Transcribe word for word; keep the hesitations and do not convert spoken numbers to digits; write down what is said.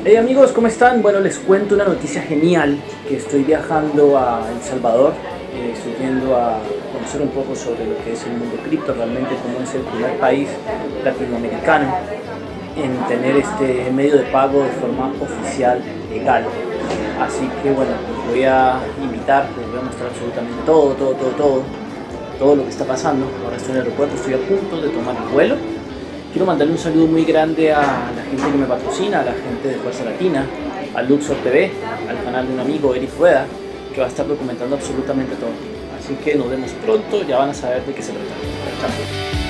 Hey amigos, ¿cómo están? Bueno, les cuento una noticia genial, que estoy viajando a El Salvador, eh, estoy yendo a conocer un poco sobre lo que es el mundo cripto, realmente como es el primer país latinoamericano en tener este medio de pago de forma oficial, legal. Así que bueno, les voy a invitar, les voy a mostrar absolutamente todo, todo, todo, todo, todo lo que está pasando. Ahora estoy en el aeropuerto, estoy a punto de tomar el vuelo. Quiero mandarle un saludo muy grande a la gente que me patrocina, a la gente de Fuerza Latina, a Luxor T V, al canal de un amigo, Eric Rueda, que va a estar documentando absolutamente todo. Así que nos vemos pronto, ya van a saber de qué se trata. Chao.